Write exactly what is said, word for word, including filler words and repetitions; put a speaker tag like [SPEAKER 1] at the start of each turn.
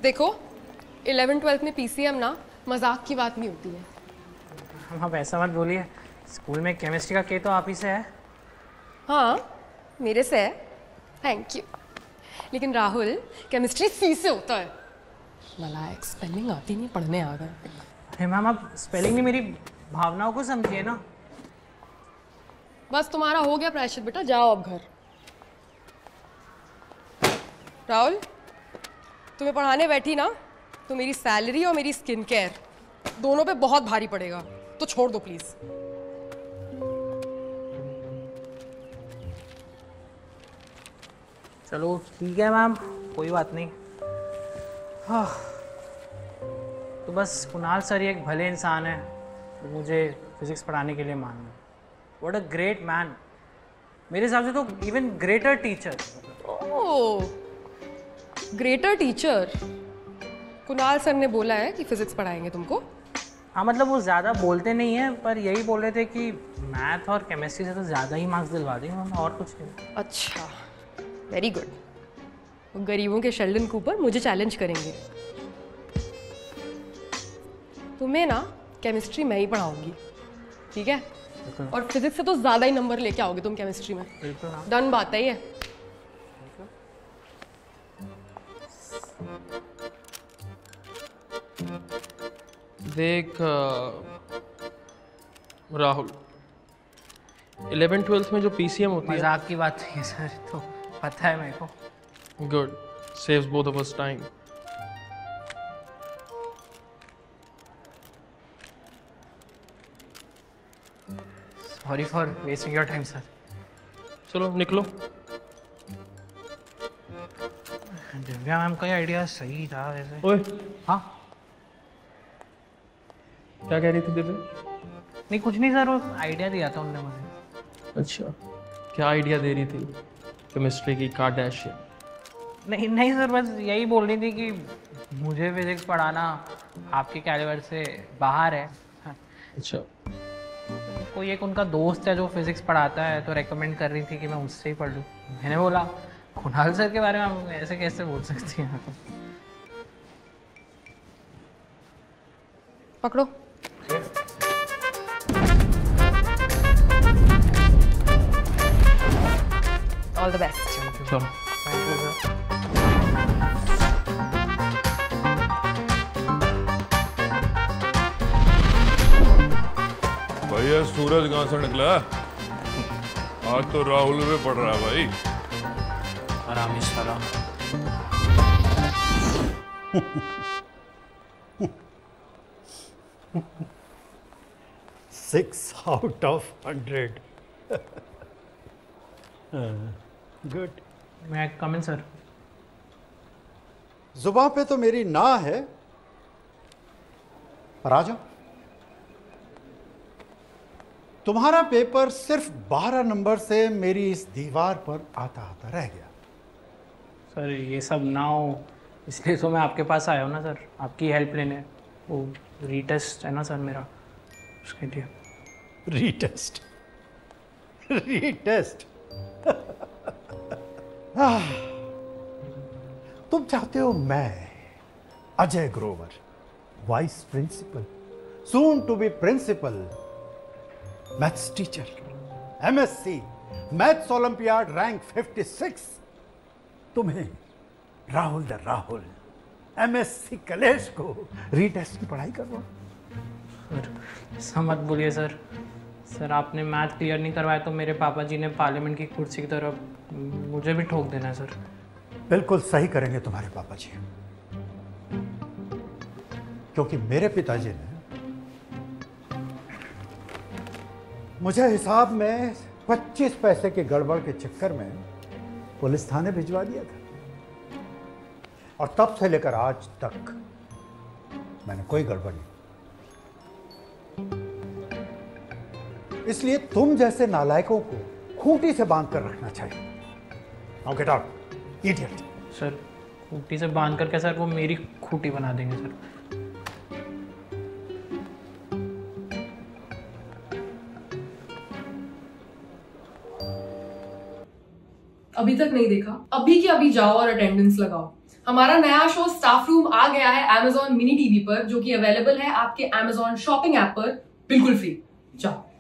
[SPEAKER 1] देखो eleven twelfth में PCM ना मजाक की बात नहीं होती है।
[SPEAKER 2] हम आप ऐसा मत बोलिए, स्कूल में केमिस्ट्री का के तो आप ही से है।
[SPEAKER 1] हाँ मेरे से है, थैंक यू। लेकिन राहुल केमिस्ट्री सी से होता है। नालायक, स्पेलिंग आती नहीं, पढ़ने आ गए।
[SPEAKER 2] अरे मैम आप स्पेलिंग नहीं, मेरी भावनाओं को समझिए ना।
[SPEAKER 1] बस तुम्हारा हो गया प्रायश्चित बेटा, जाओ अब घर। राहुल तुम्हें पढ़ाने बैठी ना तो मेरी सैलरी और मेरी स्किन केयर दोनों पे बहुत भारी पड़ेगा, तो छोड़ दो प्लीज।
[SPEAKER 2] चलो ठीक है मैम, कोई बात नहीं। हाँ तो बस कुणाल सर ही एक भले इंसान है, तो मुझे फिजिक्स पढ़ाने के लिए मान लो। व्हाट अ ग्रेट मैन, मेरे हिसाब से तो even greater teacher.
[SPEAKER 1] Oh greater teacher, Kunal sir ने बोला है कि फिजिक्स पढ़ाएंगे तुमको।
[SPEAKER 2] हाँ मतलब वो ज़्यादा बोलते नहीं हैं, पर यही बोल रहे थे कि मैथ और केमिस्ट्री से तो ज़्यादा ही मार्क्स दिलवा देंगे उन्होंने, और कुछ नहीं।
[SPEAKER 1] अच्छा वेरी गुड। गरीबों के शेल्डन कूपर मुझे चैलेंज करेंगे। तुम्हें ना केमिस्ट्री मैं ही पढ़ाऊंगी, ठीक है? और फिजिक्स से तो ज़्यादा ही नंबर लेके आओगे तुम केमिस्ट्री में।
[SPEAKER 2] बिल्कुल
[SPEAKER 1] डन बात है ये।
[SPEAKER 3] देख राहुल, इलेवन ट्वेल्थ में जो पीसीएम होती है,
[SPEAKER 2] मजाक की बात है सर, तो पता है मेरे को।
[SPEAKER 3] Good, saves both of us time.
[SPEAKER 2] Sorry for wasting your time sir.
[SPEAKER 3] चलो निकलो।
[SPEAKER 2] दिव्या मैम का आइडिया सही था वैसे।
[SPEAKER 3] ओए
[SPEAKER 2] हाँ
[SPEAKER 3] क्या कह रही थी दिव्या?
[SPEAKER 2] नहीं कुछ नहीं सर, वो आइडिया दिया था उन्होंने मुझे।
[SPEAKER 3] अच्छा, क्या आइडिया दे रही थी? केमिस्ट्री की कार्डाशियन?
[SPEAKER 2] नहीं नहीं सर, बस यही बोल रही थी कि मुझे फिजिक्स पढ़ाना आपके कैलिबर से बाहर है।
[SPEAKER 3] अच्छा,
[SPEAKER 2] कोई एक उनका दोस्त है जो फिजिक्स पढ़ाता है, तो रेकमेंड कर रही थी कि मैं उससे ही पढ़ लूँ। मैंने बोला कुणाल सर के बारे में आप ऐसे कैसे बोल सकती हैं?
[SPEAKER 1] पकड़ो। All the best.
[SPEAKER 3] चलो।
[SPEAKER 2] Thank you sir.
[SPEAKER 4] भैया सूरज कहाँ से निकला? आज तो राहुल में पड़ रहा है भाई।
[SPEAKER 2] आराम सारा।
[SPEAKER 5] Six out of hundred. Good.
[SPEAKER 2] May come in sir.
[SPEAKER 5] जुबान पे तो मेरी ना है, पर आ जाओ। तुम्हारा पेपर सिर्फ बारह नंबर से मेरी इस दीवार पर आता आता रह गया।
[SPEAKER 2] सर ये सब ना हो इसलिए तो मैं आपके पास आया हूँ ना सर, आपकी हेल्प लेने। वो रीटेस्ट है ना सर मेरा, उसके लिए।
[SPEAKER 5] रीटेस्ट रीटेस्ट तुम चाहते हो मैं Ajay Grover, vice principal, soon to be principal, maths teacher, MSc, maths olympiad rank fifty six, तुम्हें राहुल द राहुल, एमएससी कलेश को रीटेस्ट की पढ़ाई कर रहा हूं।
[SPEAKER 2] सर ऐसा मत बोलिए सर। सर आपने मैथ क्लियर नहीं करवाया तो मेरे पापा जी ने पार्लियामेंट की कुर्सी की तरफ मुझे भी ठोक देना है सर।
[SPEAKER 5] बिल्कुल सही करेंगे तुम्हारे पापा जी, क्योंकि मेरे पिताजी ने मुझे हिसाब में पच्चीस पैसे के गड़बड़ के चक्कर में पुलिस थाने भिजवा दिया था, और तब से लेकर आज तक मैंने कोई गड़बड़ नहीं। इसलिए तुम जैसे नालायकों को खूंटी से बांध कर रखना चाहिए। Now get out idiot.
[SPEAKER 2] Sir खूंटी से बांध करके सर वो मेरी खूंटी बना देंगे सर।
[SPEAKER 1] अभी तक नहीं देखा? अभी की अभी जाओ और अटेंडेंस लगाओ, हमारा नया शो स्टाफ रूम आ गया है Amazon मिनी टीवी पर, जो कि अवेलेबल है आपके Amazon शॉपिंग ऐप पर बिल्कुल फ्री। जाओ।